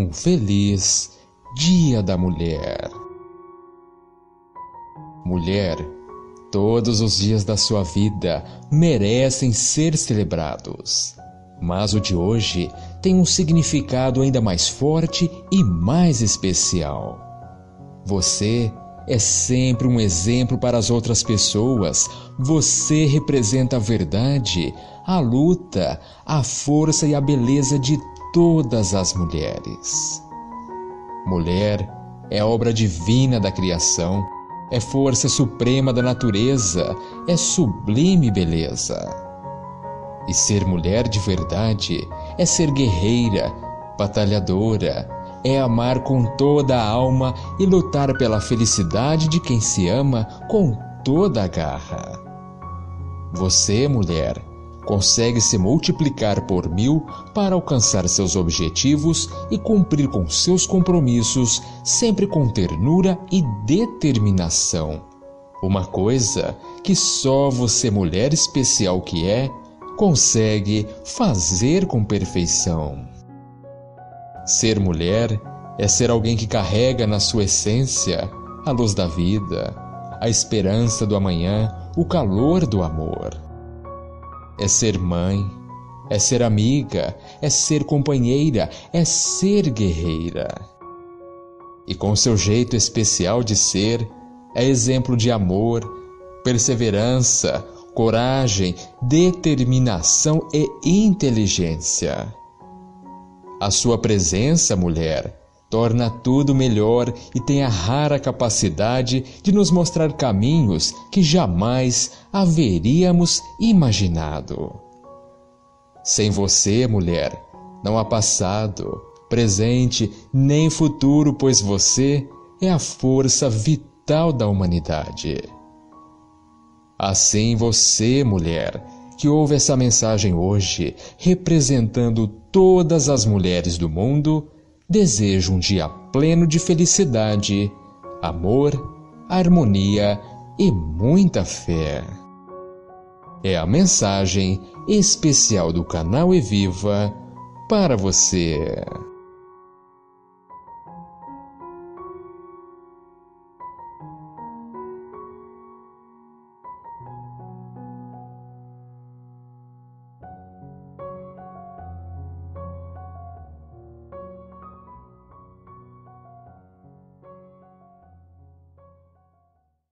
um feliz Dia da Mulher. Mulher, todos os dias da sua vida merecem ser celebrados. Mas o de hoje tem um significado ainda mais forte e mais especial. Você é sempre um exemplo para as outras pessoas. Você representa a verdade, a luta, a força e a beleza de todas as mulheres. Mulher é obra divina da criação, é força suprema da natureza, é sublime beleza. E ser mulher de verdade é ser guerreira, batalhadora, é amar com toda a alma e lutar pela felicidade de quem se ama com toda a garra. Você, mulher, consegue se multiplicar por 1000 para alcançar seus objetivos e cumprir com seus compromissos, sempre com ternura e determinação. Uma coisa que só você, mulher especial que é, consegue fazer com perfeição. Ser mulher é ser alguém que carrega na sua essência a luz da vida, a esperança do amanhã, o calor do amor. É ser mãe, é ser amiga, é ser companheira, é ser guerreira. E com seu jeito especial de ser, é exemplo de amor, perseverança, coragem, determinação e inteligência. A sua presença, mulher, torna tudo melhor e tem a rara capacidade de nos mostrar caminhos que jamais haveríamos imaginado. Sem você, mulher, não há passado, presente nem futuro, pois você é a força vital da humanidade. Assim você, mulher, que ouve essa mensagem hoje, representando todas as mulheres do mundo, desejo um dia pleno de felicidade, amor, harmonia e muita fé. É a mensagem especial do canal Eviva para você.